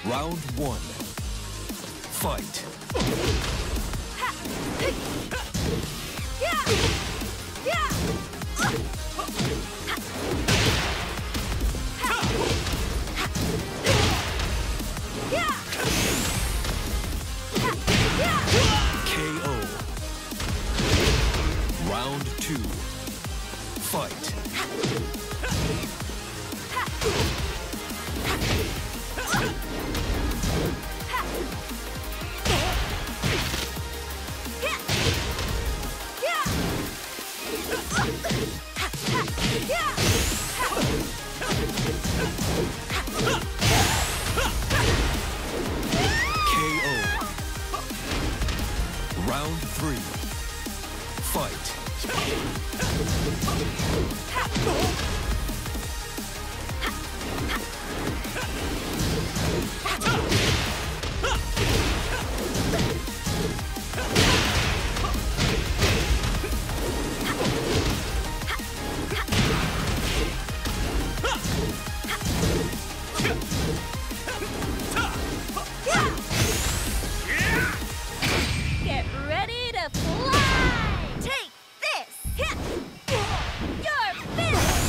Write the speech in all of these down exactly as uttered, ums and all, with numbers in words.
Round one. Fight. K O. Round two. Fight. K O. Round three. Fight. Get ready to fly! Take this! You're finished!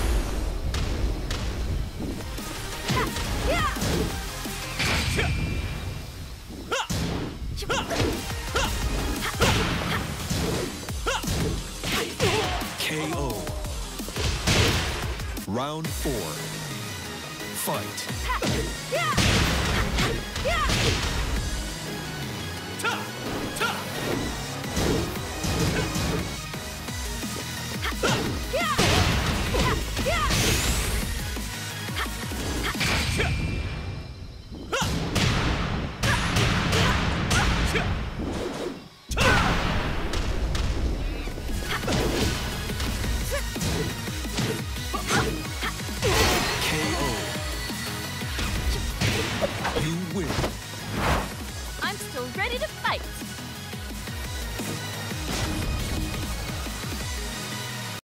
K O. Round four. Fight. K O. You win. I'm still ready to